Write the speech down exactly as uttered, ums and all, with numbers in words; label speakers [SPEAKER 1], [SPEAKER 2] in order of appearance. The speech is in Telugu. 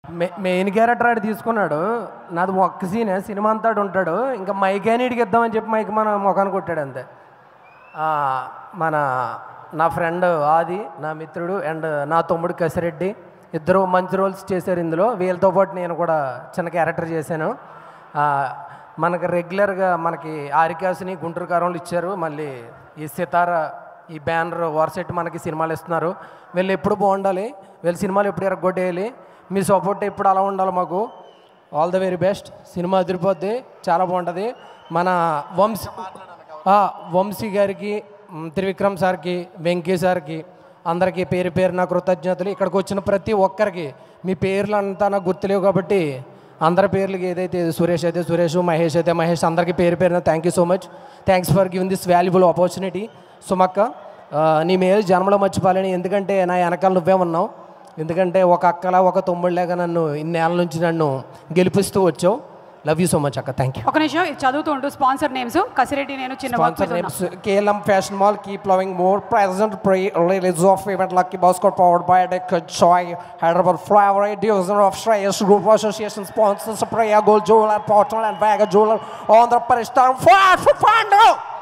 [SPEAKER 1] మె మెయిన్ క్యారెక్టర్ ఆడు తీసుకున్నాడు. నాది ఒక్క సీనే, సినిమా అంతా ఉంటాడు. ఇంకా మైక్ అయినడికి ఇద్దామని చెప్పి మైక్ మన ముఖాన్ని కొట్టాడు అంతే. మన నా ఫ్రెండ్ ఆది, నా మిత్రుడు అండ్ నా తమ్ముడు కసిరెడ్డి ఇద్దరు మంచి రోల్స్ చేశారు ఇందులో. వీళ్ళతో పాటు నేను కూడా చిన్న క్యారెక్టర్ చేశాను. మనకి రెగ్యులర్గా మనకి ఆరికాసుని గుంటూరు కారంలో ఇచ్చారు. మళ్ళీ ఈ సితార ఈ బ్యానర్ వార్సెట్ మనకి సినిమాలు ఇస్తున్నారు. వీళ్ళు ఎప్పుడు బాగుండాలి, వీళ్ళ సినిమాలు ఎప్పుడు ఎరగొట్టేయాలి. మీ సపోర్ట్ ఎప్పుడు అలా ఉండాలి మాకు. All the very best. Cinema అదిరిపోద్ది, చాలా బాగుంటుంది. మన వంశీ వంశీ గారికి, త్రివిక్రమ్ సార్కి, వెంకీ సార్కి అందరికీ పేరు పేరు నా కృతజ్ఞతలు. ఇక్కడికి వచ్చిన ప్రతి ఒక్కరికి మీ పేర్లు అంతా నాకు గుర్తులేవు కాబట్టి అందరి పేర్లకి ఏదైతే సురేష్ అయితే సురేష్, మహేష్ అయితే మహేష్, అందరికీ పేరు పేరున thank you so much. Thanks for giving this valuable opportunity. Sumakka, నీ మేలు జన్మలో మర్చిపోవాలని, ఎందుకంటే నా వెనకాల నువ్వే ఉన్నావు. ఎందుకంటే ఒక అక్కలా ఒక తమ్ముళ్ళగా నన్ను ఇన్నేళ్ళ నుంచి నన్ను గెలిపిస్తూ వచ్చావు. లవ్ యూ సో మచ్ అక్క, థ్యాంక్ యూ.
[SPEAKER 2] ఒక నిమిషం ఇది చదువుతూ ఉంటూ స్పాన్సర్ నేమ్స్ కసిరెడ్డి నేను చిన్న
[SPEAKER 1] sponsor names KLM fashion mall, keep loving more, present pre release of event lucky basket powered by deck chai, Hyderabad flower division of Shreyas group association sponsors Priya gold jeweller, portal and bag jeweller, Andhra Pradesh